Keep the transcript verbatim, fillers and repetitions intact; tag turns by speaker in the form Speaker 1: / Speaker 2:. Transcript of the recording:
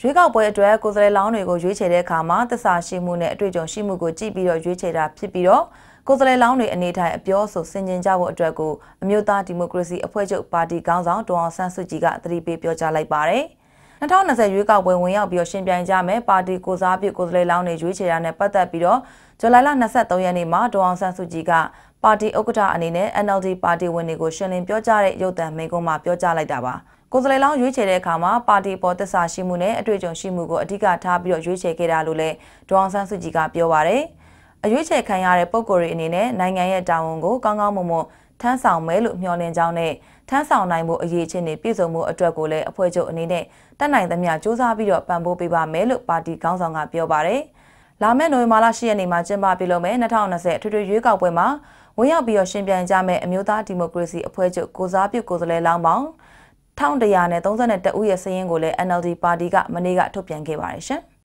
Speaker 1: ရွေးကောက်ပွဲအတွက်ကိုယ်စားလှယ်လောင်းတွေကိုရွေးချယ်တဲ့အခါမှာသစ္စာရှိမှုနဲ့အတွေ့အကြုံရှိမှုကိုကြည့်ပြီးတော့ရွေးချယ်တာဖြစ်ပြီးတော့ကိုယ်စားလှယ်လောင်းတွေအနေထိုင်အပြောဆိုဆင်ခြင်ကြဖို့အတွက်ကိုအမျိုးသားဒီမိုကရေစီအဖွဲ့ချုပ်ပါတီခေါင်းဆောင်ဒေါ်အောင်ဆန်းစုကြည်ကသတိပေးပြောကြားလိုက်ပါတယ်။၂၀၂၀ရွေးကောက်ပွဲဝင်ရောက်ပြီးတော့ရှင်ပြိုင်ကြမယ်ပါတီကိုစားပြုကိုယ်စားလှယ်လောင်းတွေရွေးချယ်တာနဲ့ပတ်သက်ပြီးတော့ဇူလိုင်လ၂၃ရက်နေ့မှာဒေါ်အောင်ဆန်းစုကြည်ကပါတီဥက္ကဋ္ဌအနေနဲ့ N L D ပါတီဝင်တွေကိုရှင်းလင်းပြောကြားတဲ့ရုပ်သံမိန့်ခွန်းမှာပြောကြားလိုက်တာပါ။ကိုယ်စားလှယ်လောင်းရွေးချယ်တဲ့အခါမှာပါတီပေါ်သစ္စာရှိမှုနဲ့အတွေ့အကြုံရှိမှုကိုအဓိကထားပြီးတော့ရွေးချယ်ခဲ့တာလို့လည်းဒေါ်အောင်ဆန်းစုကြည်ကပြောပါရယ်။အရွေးချယ်ခံရတဲ့ပုဂ္ဂိုလ်တွေအနေနဲ့နိုင်ငံရဲ့တာဝန်ကိုကောင်းကောင်းမွန်မွန်ထမ်းဆောင်မယ်လို့မျှော်လင့်ကြောင်းနဲ့ထမ်းဆောင်နိုင်မှုအရေးချင်းတွေပြည်စုံမှုအတွက်ကိုလည်းအဖွဲ့ချုပ်အနေနဲ့တက်နိုင်သမျှစူးစမ်းပြီးတော့ပံ့ပိုးပေးပါမယ်လို့ပါတီခေါင်းဆောင်ကပြောပါရယ်။လာမယ့်နိုဝင်ဘာလ၈ရက်နေ့မှာကျင်းပပြုလုပ်မယ့်၂၀၂၀အထွေထွေရွေးကောက်ပွဲမှာဝင်ရောက်ပြီးတော့ရှင်ပြိုင်ကြမယ့်အမျိုးသားဒီမိုကရေစီအဖွဲ့ချုပ်ကိုစားပြုကိုယ်စားလှယ်လောင်းပေါင်း၁၁၃၁ဦးရဲ့စာရင်းကိုလည်း N L D ပါတီကမနေ့ကထုတ်ပြန်ခဲ့ပါတယ်ရှင်။